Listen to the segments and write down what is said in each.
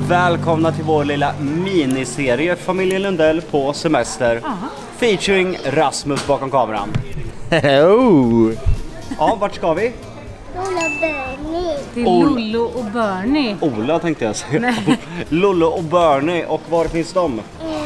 Välkomna till vår lilla miniserie Familjen Lundell på semester. Featuring Rasmus bakom kameran. Ja, vart ska vi? Till Lollo och Bernie. Ola tänkte jag säga. Lollo och Bernie. Och var finns de?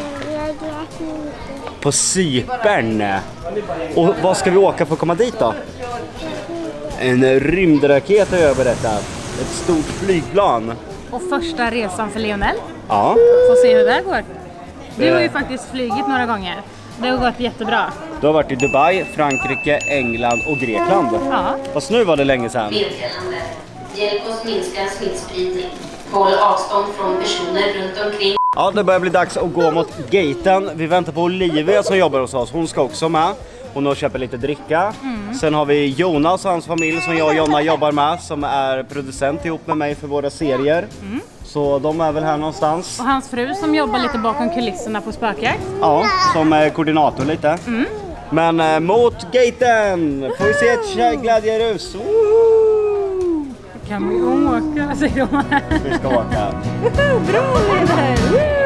På Cypern. Och vad ska vi åka för att komma dit då? En rymdraket har jag berättat. Ett stort flygplan. Och första resan för Lionel. Ja. Får se hur det går. Du har ju faktiskt flygit några gånger. Det har gått jättebra. Du har varit i Dubai, Frankrike, England och Grekland. Ja. Fast nu var det länge sedan. Meddelande. Hjälp oss minska smittspridning. Håll avstånd från personer runt omkring. Ja, det börjar bli dags att gå mot gaten. Vi väntar på Olivia som jobbar hos oss. Hon ska också med. Hon har köpt lite dricka. Sen har vi Jonas och hans familj som jag och Jonna jobbar med. Som är producent ihop med mig för våra serier. Så de är väl här någonstans. Och hans fru som jobbar lite bakom kulisserna på spökjakt. Ja, som är koordinator lite. Men mot gaten får vi se ett tjejglädjerus. Kan vi åka, säger de. Vi ska åka. Bra Leder!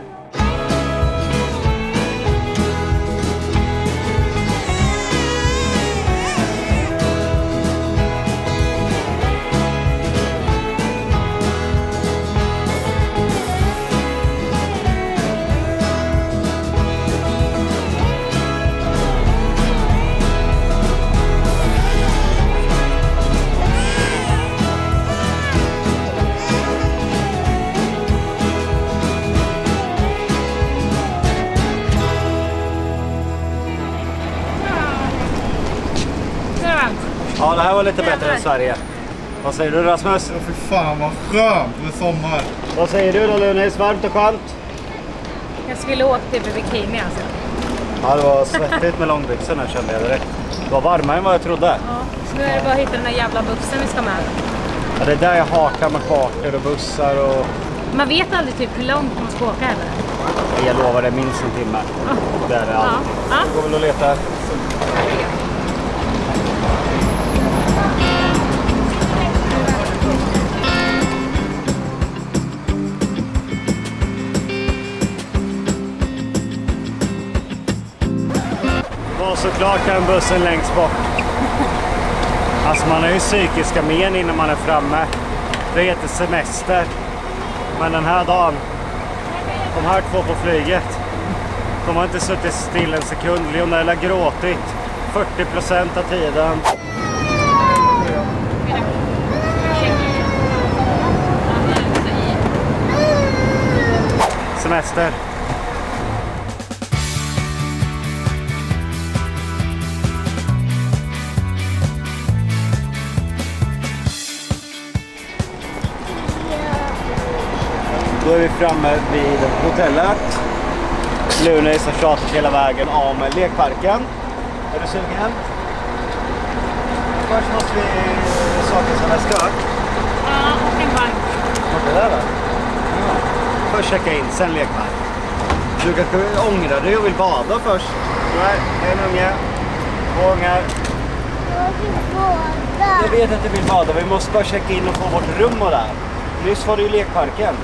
Ja, det här var lite bättre än Sverige. Vad säger du Rasmus? Ja, för fan vad skönt med sommar. Vad säger du då Lunis? Varmt och skönt? Jag skulle åka till bikini alltså. Ja, det var svettigt med långbyxorna kände jag direkt. Det var varmare än vad jag trodde. Ja, så nu är det bara att hitta den där jävla bussen vi ska med. Ja, det är där jag hakar med kartor och bussar och... Man vet aldrig typ hur långt man ska åka eller? Jag lovar det minst en timme. Det är det allt. Ja. Går väl att leta. Och såklart den bussen längst bort. Alltså man har ju psykiska men innan man är framme. Det heter semester. Men den här dagen, de här två på flyget, de har inte suttit still en sekund. Lionel har gråtit 40% av tiden. Semester. Då är vi framme vid hotellet. Lunis har tjatat hela vägen om lekparken. Är du sugen? Först måste vi saker som är stört. Ja, och en bank. Vart är det där? Ja. Först checka in, sen lekpark. Du kanske ångrar dig och vill bada först. Nej, en unge. 2 ungar. Jag vet att du vill bada. Vi måste bara checka in och få vårt rum och där. Nyss var det ju lekparken.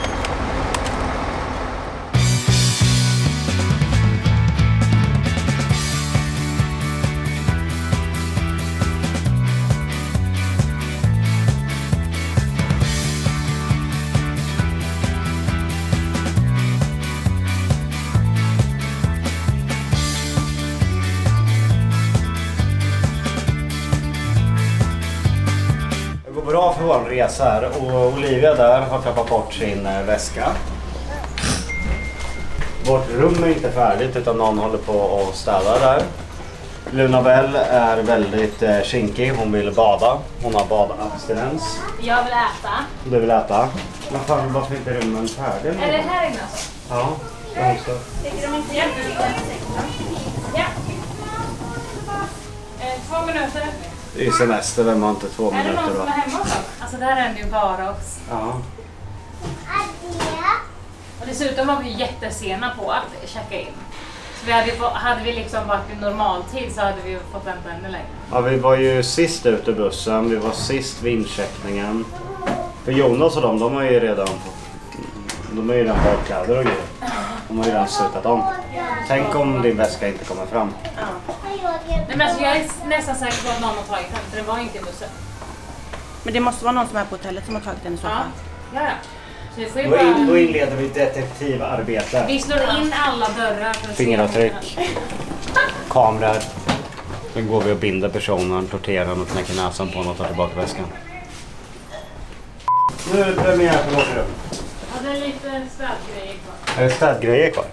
Det går bra för vår resa här och Olivia där har tappat bort sin väska. Vårt rum är inte färdigt utan någon håller på att städa där. Lunabell är väldigt kinkig, hon vill bada. Hon har badabstinens. Jag vill äta. Du vill äta? Men fan, varför är inte rummen färdig? Är det här inne alltså? Ja, det också. Tycker de inte hjälper? Ja. 2 minuter. Det är semester, vem har inte 2 Är det minuter någon då? som är hemma också? Alltså det här händer ju bara oss. Ja. Och dessutom var vi jättesena på att checka in. Så hade vi liksom varit i normaltid så hade vi fått vänta ännu längre. Ja, vi var ju sist ut ur bussen, vi var sist vid incheckningen. För Jonas och de har ju redan De är ju redan badkläder och grejer. De har ju redan slutat om. Tänk om din väska inte kommer fram. Ja. Nej, men alltså, jag är nästan säker på att någon har tagit den, för det var inte i bussen. Men det måste vara någon som är på hotellet som har tagit den i så fall. Ja. Så vi får ju bara... Då inleder vi detektivarbete. Vi slår in alla dörrar för att Fingeravtryck. Kameror. Sen går vi och binder personen, torterar och knäcker näsan på honom och tar tillbaka väskan. Nu är det premiär på vårt rum. Ja, det är lite städgrejer kvar. Är det städgrejer kvar?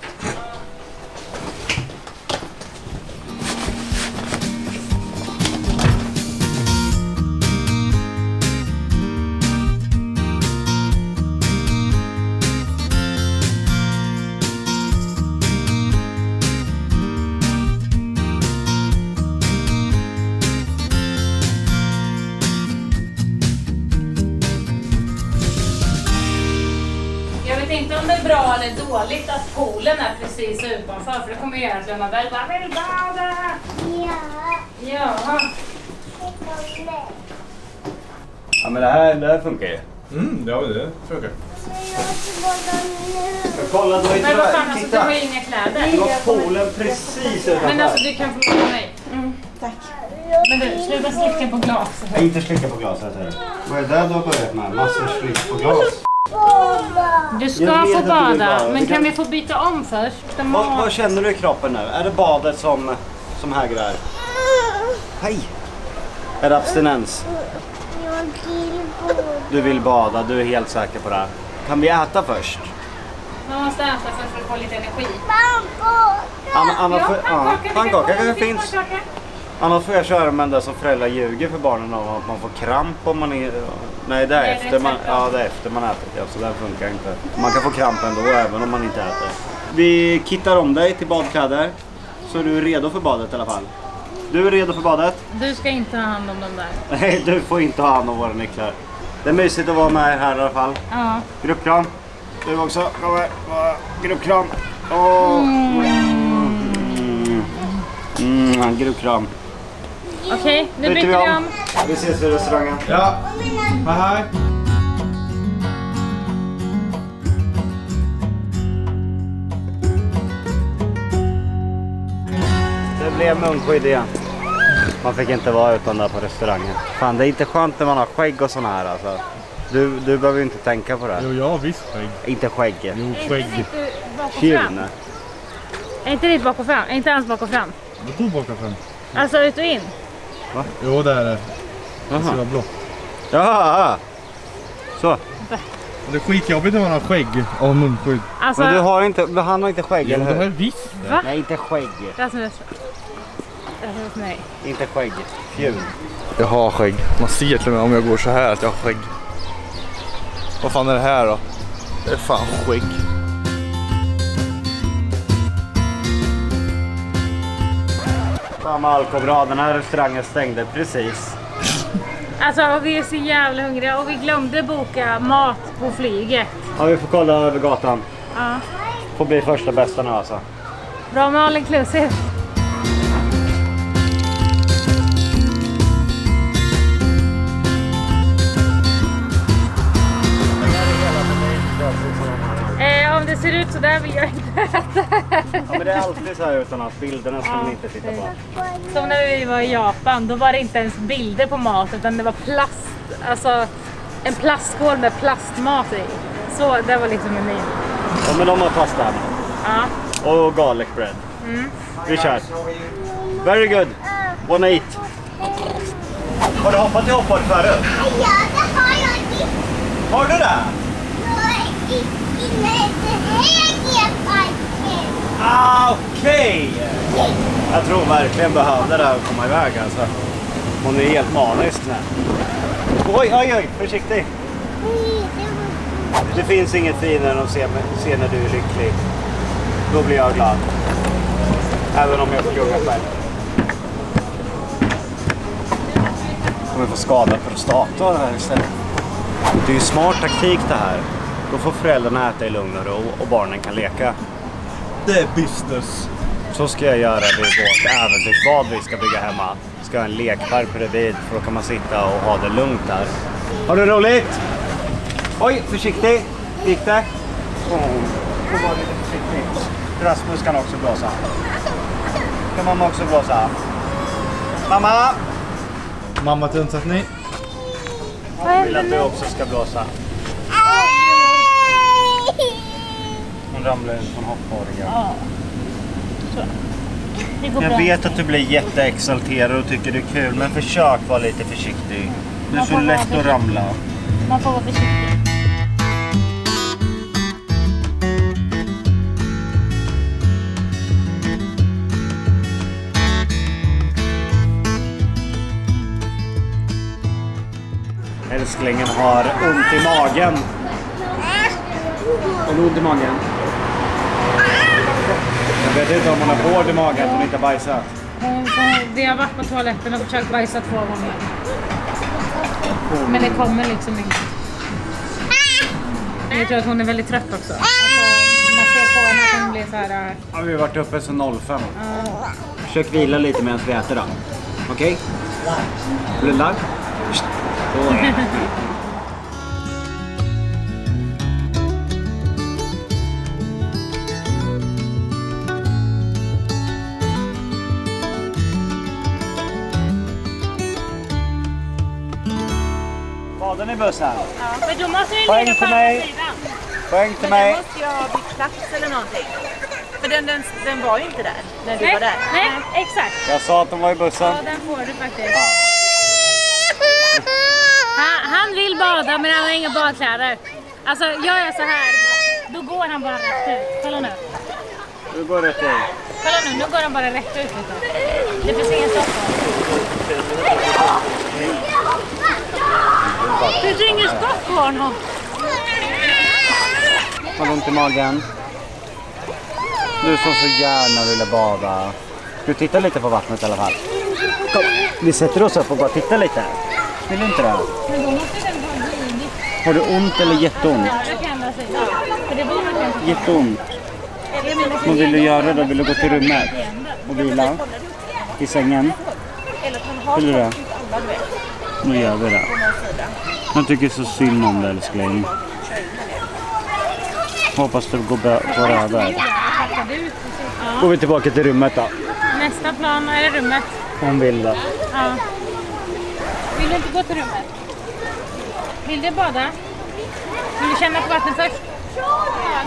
Inte om det är bra eller dåligt att poolen är precis utanför, för det kommer göra att Luna Bell bara vill bada. Ja. Ja, men det här funkar ju. Ja, det funkar. Kolla, då Men vad fan, alltså, du har ju inga kläder. Du har poolen precis utanför. Men alltså, du kan få låna mig. Tack. Men du, sluta slicka på glas. Inte slicka på glaset här. Vad är det där du har börjat med? Massor slick på glas. Du ska Jag vet få att du vill bada, bada. men kan vi få byta om först? Vad känner du i kroppen nu? Är det badet som hägrar? Hej! Är det abstinens? Du vill bada, du är helt säker på det. Kan vi äta först? Man måste äta först för att få lite energi. Pannkaka kanske finns. Annars får jag köra med det som föräldrar ljuger för barnen om att man får kramp om man är... Nej, det är efter man, det är efter man äter. Ja, så det funkar inte. Man kan få kramp ändå även om man inte äter. Vi kittar om dig till badkläder. Så är du redo för badet i alla fall. Du är redo för badet? Du ska inte ha hand om dem där. Nej, du får inte ha hand om våra nycklar. Det är mysigt att vara med här i alla fall. Ja. Gruppkram. Du också. Kom här. Gruppkram. Gruppkram. Okej, nu byter vi om. Vi ses vid restaurangen. Ja. Hej. Det blev munskydd igen. Man fick inte vara utan där på restaurangen. Fan, det är inte skönt när man har skägg och sån här alltså. Du behöver ju inte tänka på det. Jo, jag har visst skägg. Inte skägg. Jo, skägg. Kyrn. Är inte ditt bak och fram? Är inte ens bak och fram? Vad tog baka fram? Alltså ut och in? Va? Jo, det är det. Det ska vara blått. Jaha. Så. Det är skitjobbigt när man har skägg och munskydd. Alltså... Men du har inte, han har inte skägg, Jo, eller det har hur? jag visst. Va? Nej, inte skägg. Rasmus. Nej. Inte skägg. Fjun. Jag har skägg. Man ser till och med om jag går så här att jag har skägg. Vad fan är det här då? Det är fan skägg. Fan Malko, bra. Den här restaurangen stängde precis. Alltså vi är så jävla hungriga och vi glömde boka mat på flyget. Ja, vi får kolla över gatan. Ja. Får bli första bästa nu alltså. Bra med all inclusive. Om det ser ut så där vill jag inte äta. Ja, men det är alltid så här utomlands. Bilderna ska man inte titta på. Som när vi var i Japan, då var det inte ens bilder på mat utan det var plast, alltså en plastskål med plastmat i. Så det var liksom menyn. Ja, men de har pasta här. Ja. Och garlic bread. Vi kör. Very good. Wanna eat. Har du hoppat i hopport förut? Ja, det har jag inte. Har du det? Okej! Jag tror verkligen behövde det här att komma iväg alltså. Hon är helt manisk nu. Oj, försiktig. Det finns inget finare än att se när du är lycklig. Då blir jag glad. Även om jag får gunga själv. Kommer få skada prostatan här istället. Det är ju smart taktik det här. Då får föräldrarna äta i lugn och ro och barnen kan leka. Det är business. Så ska jag göra vid vårt äventyrsbad vi ska bygga hemma. Ska ha en lekpark bredvid för då kan man sitta och ha det lugnt där. Har du roligt? Oj, försiktig. Gick det? Får vara lite försiktig. Rasmus kan också blåsa. Kan mamma också blåsa? Mamma! Mamma till undsättning. Jag vill att du också ska blåsa. Hon ramlar ut från hoppborgen. Ja. Så. Det går Jag bra. vet att du blir jätteexalterad och tycker det är kul, men försök vara lite försiktig. Det är så lätt att ramla. Man får vara försiktig. Älsklingen har ont i magen. Har du ont i magen? Jag vet inte om hon har hård i magen, att hon inte har bajsat. Vi har varit på toaletten och försökt bajsa 2 gånger. Men det kommer liksom inte. Jag tror att hon är väldigt trött också. Alltså, man ser på henne att hon blir så här... Ja, vi har varit uppe sedan 05. Försök vila lite medan vi äter då. Okej? Blunda. Så. Baden i bussen. Ja, men då måste vi Poäng ligga till på mig. andra sidan. Poäng till Men mig. då måste jag ha bytt plats eller någonting. För den var ju inte där när du Nej, var där. nej, exakt. Jag sa att de var i bussen. Ja, den får du faktiskt. Han vill bada men han har inga badkläder. Alltså gör jag så här, då går han bara rätt ut. Kolla nu. Du går rätt in. Kolla nu går han bara rätt ut. Det finns ingen stopp på. Det finns ingen stopp på honom. Har du ont i magen? Du som så gärna ville bada. Du tittar lite på vattnet i alla fall. Kom, vi sätter oss upp och bara tittar lite. Vill du inte det? Men då måste den vara glidning. Har du ont eller jätteont? Jag kan ändra sig. För det blir man inte. Jätteont. Vad vill du göra då? Vill du gå till rummet och vila? I sängen? Vill du det? Nu gör vi det. Jag tycker så synd om det, älskling. Hoppas det går över. Går vi tillbaka till rummet då? Nästa plan är rummet. Hon vill det. Ja. Vill du inte gå till rummet? Vill du bada? Vill du känna på vattnet först? Ja.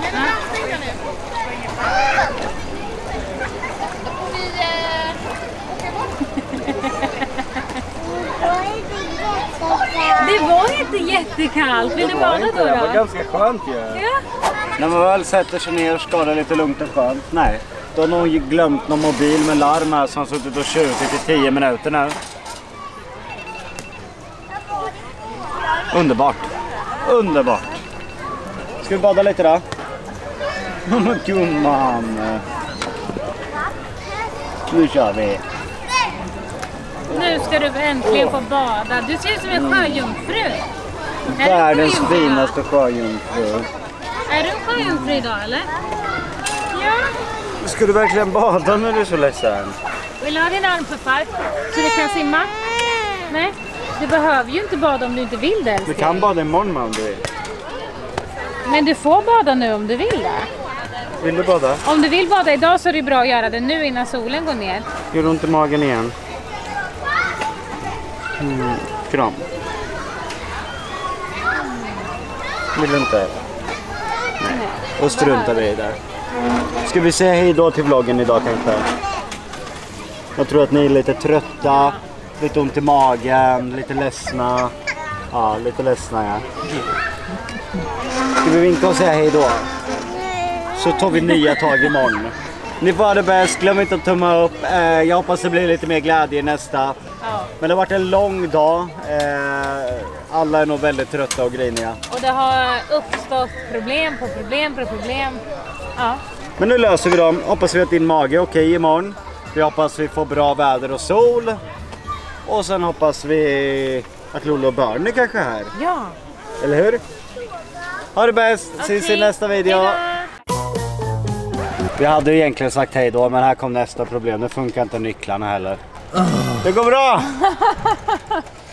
Det var inte jättekallt. Vill du bada då? Det var ganska skönt ju. Ja. När man väl sätter sig ner och ska det lite lugnt och skönt. Nej, då har någon glömt någon mobil med larm här som har suttit och tjutit i 10 minuter nu. Underbart. Underbart. Ska vi bada lite då? Men gumman. Nu kör vi. Nu ska du äntligen få bada. Du ser ut som en sjöjungfru. Världens finaste sjöjungfru. Är du en sjöjungfru idag eller? Ja. Ska du verkligen bada när du är så ledsen? Vill du ha din armpuffar så du kan simma? Nej, du behöver ju inte bada om du inte vill det. Du kan bada imorgon om du vill. Men du får bada nu om du vill det. Vill du bada? Om du vill bada idag så är det bra att göra det nu innan solen går ner. Gör du ont i magen igen? Kram. Vill du inte? Nej. Och struntar vi i det. Ska vi säga hej då till vloggen idag kanske? Jag tror att ni är lite trötta, lite ont i magen, lite ledsna. Ja, lite ledsna ja. Ska vi vinka och säga hej då? Så tar vi nya tag imorgon. Ni får ha det bäst, glöm inte att tumma upp. Jag hoppas det blir lite mer glädje nästa. Men det har varit en lång dag. Alla är nog väldigt trötta och griniga. Och det har uppstått problem på problem på problem. Ja. Men nu löser vi dem. Hoppas vi att din mage är okej imorgon. Vi hoppas vi får bra väder och sol. Och sen hoppas vi att Lolo och Barney kanske är här. Ja. Eller hur? Ha det bäst. Ses i nästa video. Hejdå. Vi hade ju egentligen sagt hej då, men här kom nästa problem. Det funkar inte nycklarna heller. Det går bra!